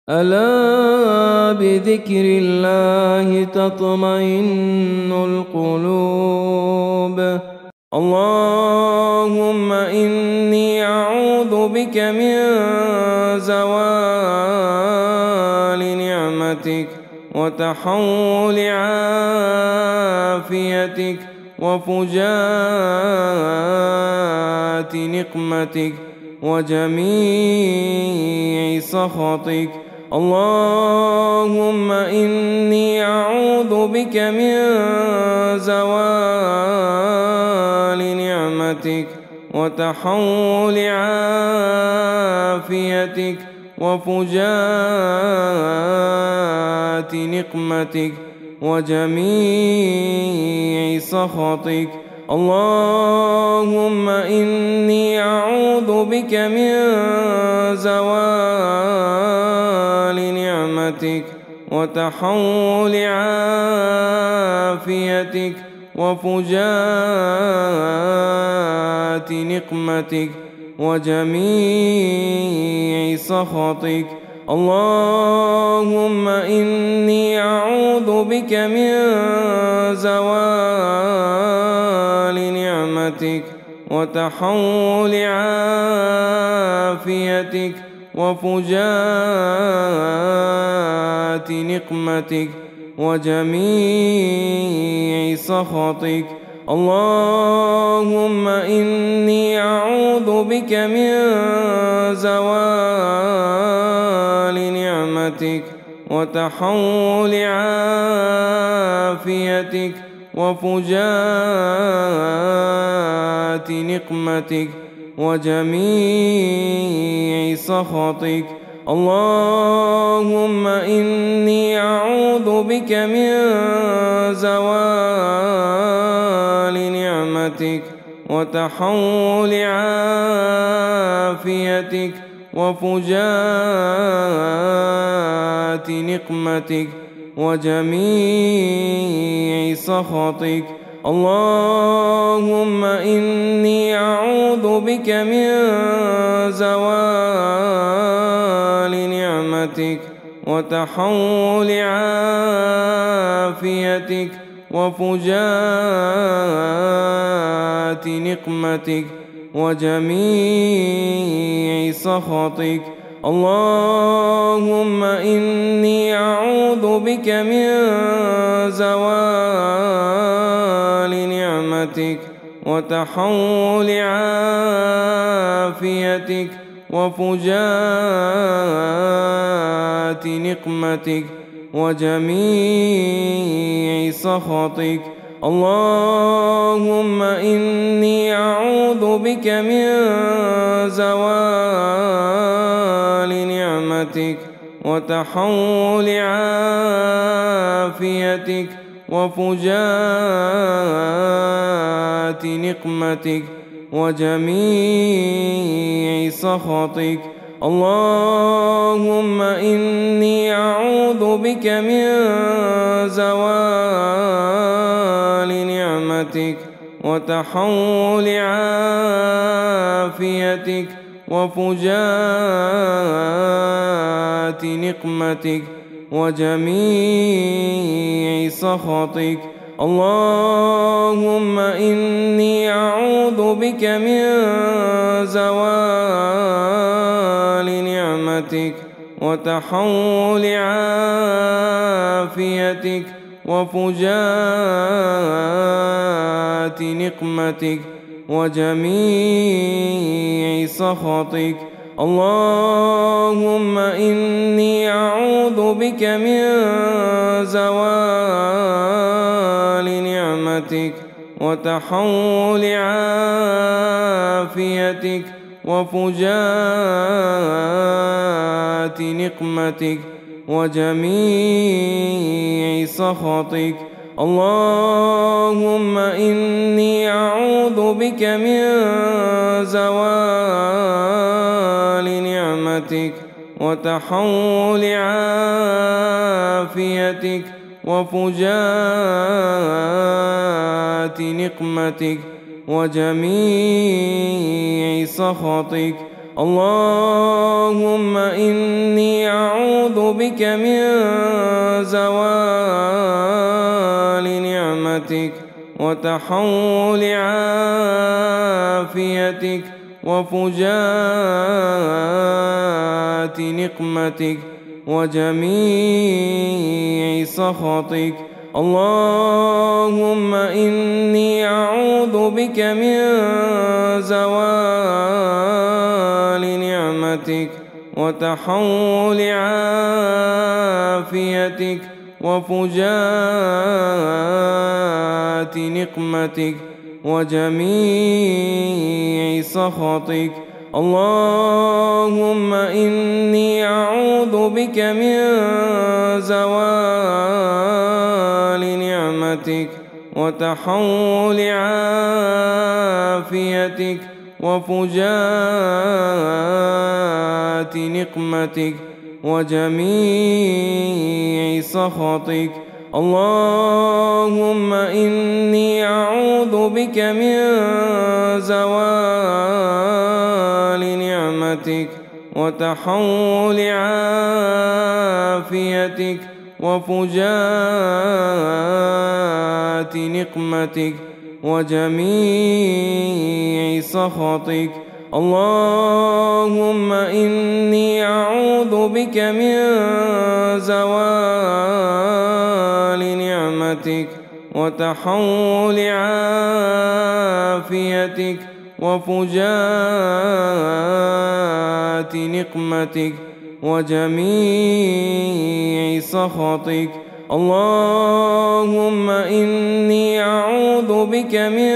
ألا بذكر الله تطمئن القلوب. اللهم إني أعوذ بك من زوال نعمتك وتحول عافيتك وفجاءة نقمتك وجميع سخطك. اللهم إني أعوذ بك من زوال نعمتك وتحول عافيتك وفجاءة نقمتك وجميع سخطك. اللهم إني أعوذ بك من زوال نعمتك وتحول عافيتك وفجاءة نقمتك وجميع سخطك. اللهم إني أعوذ بك من زوال نعمتك وتحول عافيتك وفجاءة نقمتك وجميع سخطك. اللهم إني أعوذ بك من زوال نعمتك وتحول عافيتك وفجاءة نقمتك وجميع سخطك. اللهم إني أعوذ بك من زوال نعمتك وتحول عافيتك وفجاءة نقمتك وجميع سخطك. اللهم إني أعوذ بك من زوال نعمتك وتحول عافيتك وفجاءة نقمتك وجميع سخطك. اللهم إني أعوذ بك من زوال نعمتك وتحول عافيتك وفجاءة نقمتك وجميع سخطك. اللهم إني أعوذ بك من زوال نعمتك وتحول عافيتك وفجاءة نقمتك وجميع سخطك. اللهم إني أعوذ بك من زوال نعمتك وتحول عافيتك وفجاءة نقمتك وجميع سخطك. اللهم إني أعوذ بك من زوال نعمتك وتحول عافيتك وفجاءة نقمتك وجميع سخطك. اللهم إني أعوذ بك من زوال نعمتك وتحول عافيتك وفجاءة نقمتك وجميع سخطك. اللهم إني أعوذ بك من زوال نعمتك وتحول عافيتك وفجاءة نقمتك وجميع سخطك. اللهم إني أعوذ بك من زوال نعمتك وتحول عافيتك وفجاءة نقمتك وجميع سخطك. اللهم إني أعوذ بك من زوال نعمتك وتحول عافيتك وفجاءة نقمتك وجميع سخطك. اللهم إني أعوذ بك من زوال نعمتك وتحول عافيتك وفجاءة نقمتك وجميع سخطك. اللهم إني أعوذ بك من زوال نعمتك وتحول عافيتك وفجاءة نقمتك وجميع سخطك. اللهم إني أعوذ بك من زوال نعمتك وتحول عافيتك وفجاءة نقمتك وجميع سخطك. اللهم إني أعوذ بك من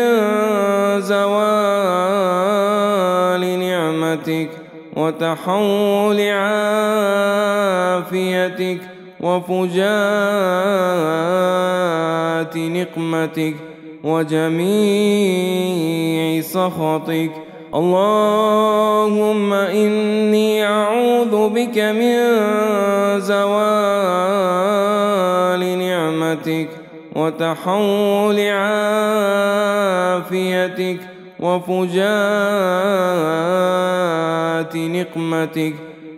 زوال نعمتك وتحول عافيتك وفجاءة نقمتك وجميع سخطك. اللهم إني أعوذ بك من زوال نعمتك وتحول عافيتك وفجاءة نقمتك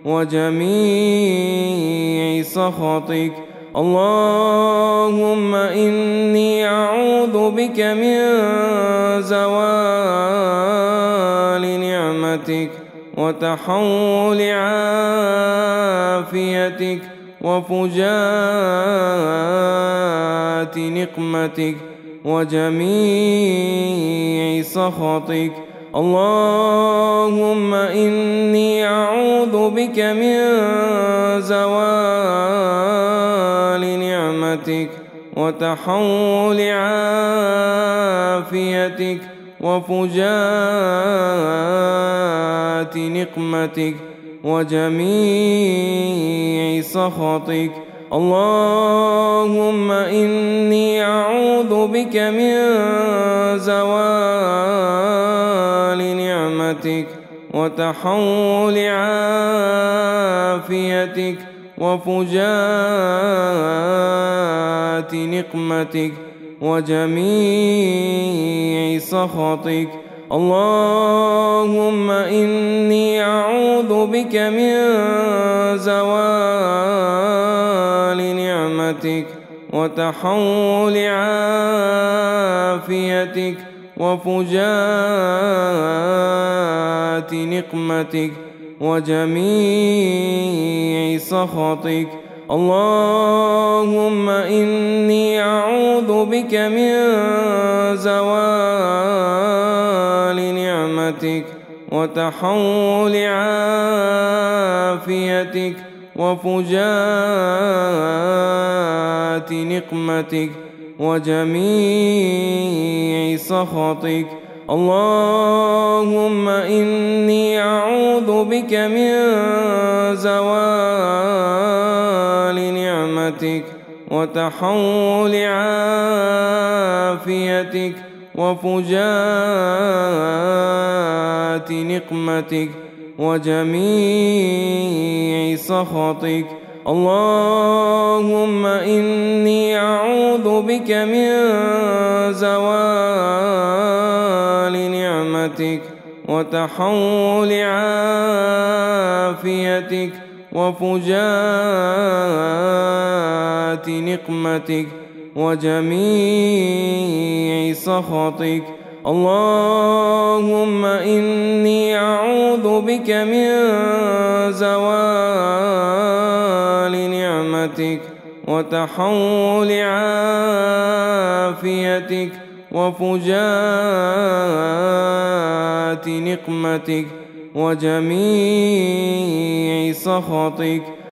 وجميع سخطك. اللهم إني أعوذ بك من زوال نعمتك وتحول عافيتك وفجاءة نقمتك وجميع سخطك. اللهم إني أعوذ بك من زوال نعمتك وتحول عافيتك وفجاءة نقمتك وجميع سخطك. اللهم إني أعوذ بك من زوال نعمتك وتحول عافيتك وفجاءة نقمتك وجميع سخطك. اللهم إني أعوذ بك من زوال نعمتك وتحول عافيتك وفجاءة نقمتك وجميع سخطك. اللهم إني أعوذ بك من زوال نعمتك وتحول عافيتك وفجاءة نقمتك وجميع سخطك. اللهم إني أعوذ بك من زوال نعمتك وتحول عافيتك وفجاءة نقمتك وجميع سخطك. اللهم إني أعوذ بك من زوال نعمتك وتحول عافيتك وفجاءة نقمتك وجميع سخطك. اللهم إني أعوذ بك من زوال نعمتك وتحول عافيتك وفجاءة نقمتك وجميع سخطك.